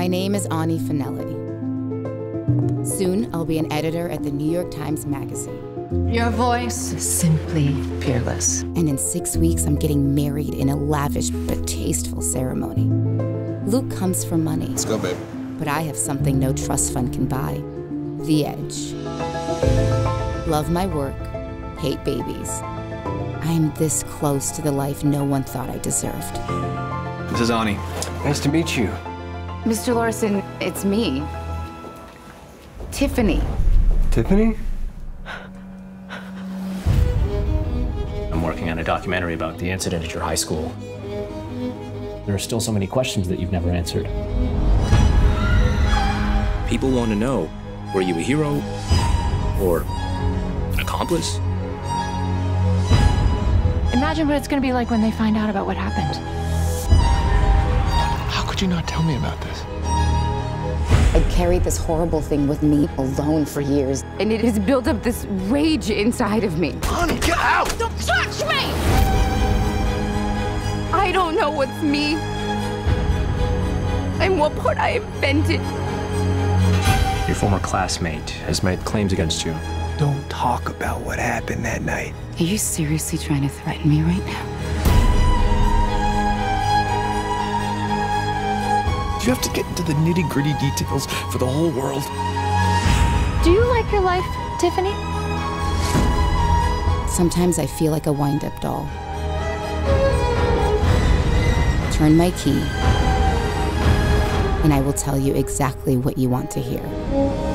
name is Ani Finelli. Soon, I'll be an editor at the New York Times Magazine. Your voice is simply fearless. And in 6 weeks, I'm getting married in a lavish but tasteful ceremony. Luke comes for money. Let's go, babe. But I have something no trust fund can buy. The edge. Love my work, hate babies. I'm this close to the life no one thought I deserved. This is Ani. Nice to meet you. Mr. Larson, it's me. Tiffany. Tiffany? I'm working on a documentary about the incident at your high school. There are still so many questions that you've never answered. People want to know, were you a hero or an accomplice? Imagine what it's going to be like when they find out about what happened. How could you not tell me about this? I carried this horrible thing with me alone for years, and it has built up this rage inside of me. Ani, get out! Don't touch me! I don't know what's me and what part I invented. Your former classmate has made claims against you. Don't talk about what happened that night. Are you seriously trying to threaten me right now? You have to get into the nitty-gritty details for the whole world. Do you like your life, Tiffany? Sometimes I feel like a wind-up doll. Turn my key, and I will tell you exactly what you want to hear.